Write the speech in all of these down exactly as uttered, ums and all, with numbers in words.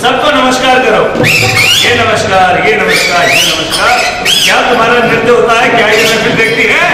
सबको नमस्कार करो। ये नमस्कार, ये नमस्कार, ये नमस्कार। क्या तुम्हारा नृत्य होता है? क्या ये नृत्य देखती है?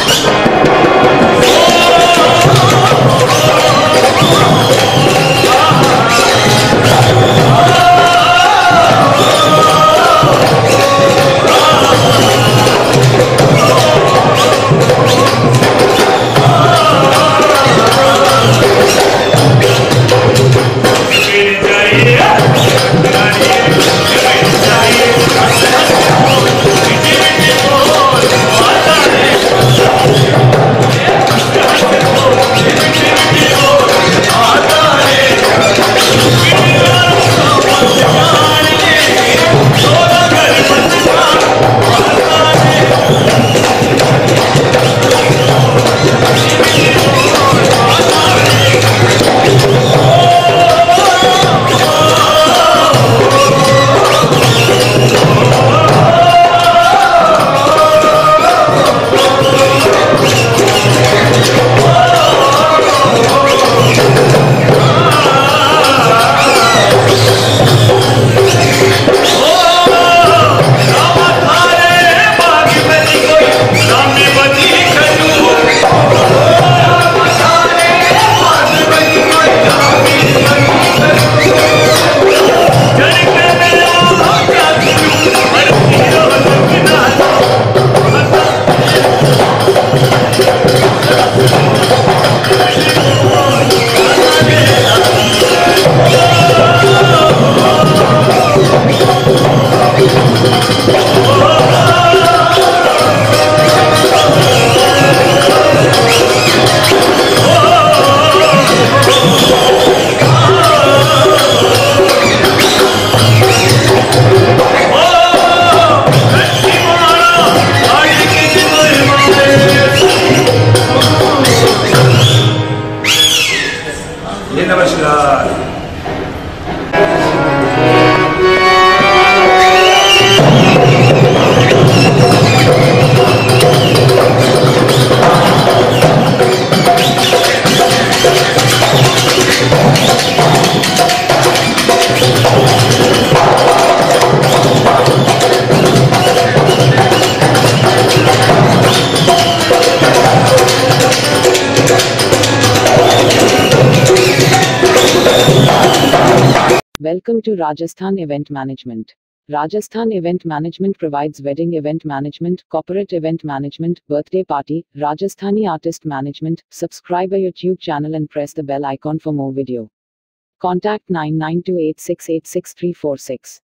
Welcome to Rajasthan Event Management. Rajasthan Event Management provides wedding event management, corporate event management, birthday party, Rajasthani artist management. Subscribe our YouTube channel and press the bell icon for more video. Contact nine nine two eight six eight six three four six.